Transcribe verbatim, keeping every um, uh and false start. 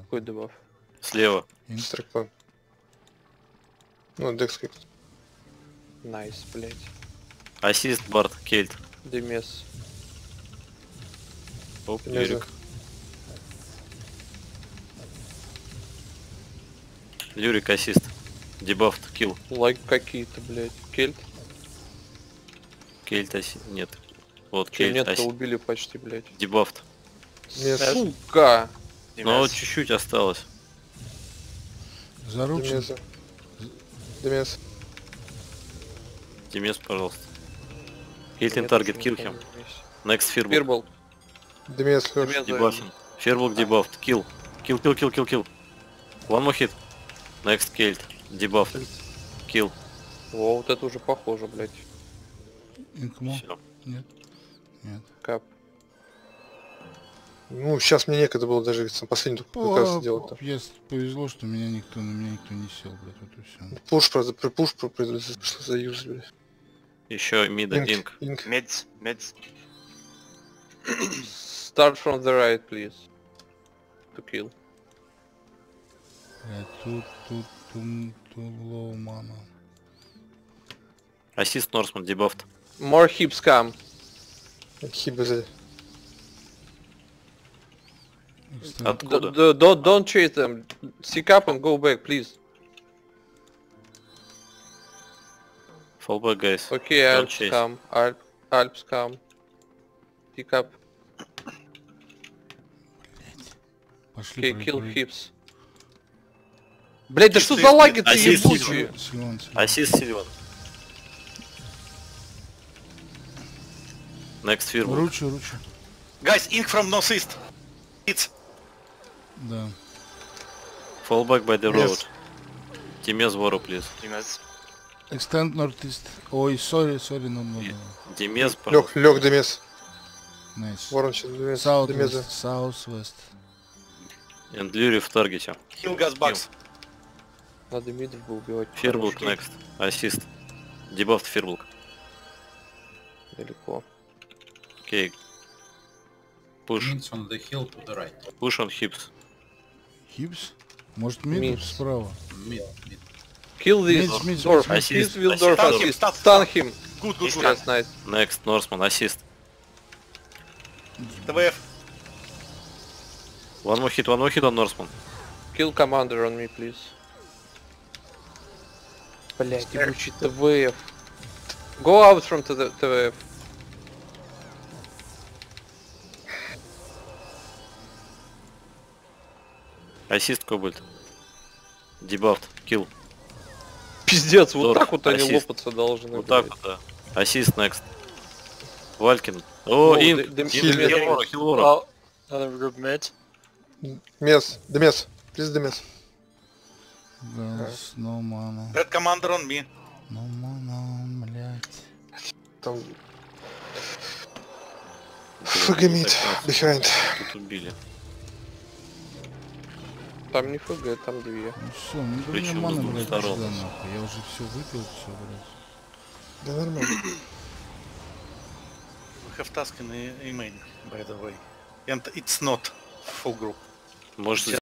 Какой дебаф? Слева. Строкпан. Ну, декс как. Найс, блять. Ассист, Барт, Кельт. Демес. Оп, Демеза. Юрик. Юрик, ассист. Дебафт, килл. Лайк какие-то, блять. Кельт? Кельт, ассист. Нет. Вот, Че Кельт, нет-то ассист. убили почти, блять. Дебафт. Демез. Сука! Ну, вот чуть-чуть осталось. Заручен. Демеза. Демез. Демес, пожалуйста. Кельт Нет, in target, почему kill там him. есть? Next fearbook. Фирбол. Демез, Лёш. Демеза. Дебафинг. Fearbook дебафт. Kill. Kill, kill, kill, kill, kill. One more hit. Next Kelt. Дебафт. Kill. Во, вот это уже похоже, блять. Инкмо? Все. Нет. Нет. Кап. Ну, сейчас мне некогда было даже сам последний только как раз сделать-то. Я повезло, что меня никто, на меня никто не сел, блядь, вот и все. Пуш, правда, при пуш пришлось заюзать, блядь. Еще мида, инк. Инк. Медс, медс. Start from the right, please. To kill. Блядь, тут, тут, тут, тут лоу мана. Ассист Норсман, дебафт. More hips come. Хиба сзади. Откуда? D- d- Don't, don't chase them. Seek up and go back, please. Fallback, guys. Okay, Don't Alps chase. come. Alp, Alps come. Pick up. Пошли. Okay, kill прыг- hips. Блять, да что за лаги-то Ассист, ебучие? прыг- Силен, силен. Ассист Сильван. Next Fearbook. Ручу, ручу. Guys, ink from northeast. It's Да. Fallback by the Yes. road. Демес Вору, please. Demez. Extend northeast. Ой, sorry, sorry, no, no, no. Демес, Лег, пожалуйста. лег, Демез. Nice. Ворон сейчас Демез. South Демеза. west, south west. And Lury в таргете. Kill gas box. Надо мидов бы убивать. Fearbook Хорошо. next. Ассист. Дебафт Fearbook. Далеко. Окей. Push. Means on the hill to the right. Push on hips. Хипс? Может, мид Мид. справа? Mid, mid. Kill this Mid, mid, dwarf. mid, Assist. Kill this dwarf. Stun him, Assist. stun- Stun him. Good, good, good. Yes, nice. Next Norseman, ассист. ТВФ. One more hit, one more hit on Norseman. Kill commander on me, please. Блять, ебучий ТВФ. Go out from the ТВФ. Ассист Кобальт. Дебафт. Kill. Пиздец, вот Дорф, так вот они ассист. лопаться должны. Вот так блядь. вот, да. Ассист next. Валькин. О, Ну, инк. д- д- Хил- Демес. Хилвора, Хилвора. Another group mid. Демез. Демез. Плиз Демез. Да, no mana. Red commander on me. No mana, блядь. Там... Фагамит. Так, Behind. Тут убили. Там не ФГ, там две. Ну все, ну да мне Причем с мана, двух блядь, сторон. сюда нахуй. Я уже все выпил, все, блядь. Да нормально. We have task in the main, by the way. And it's not full group. Может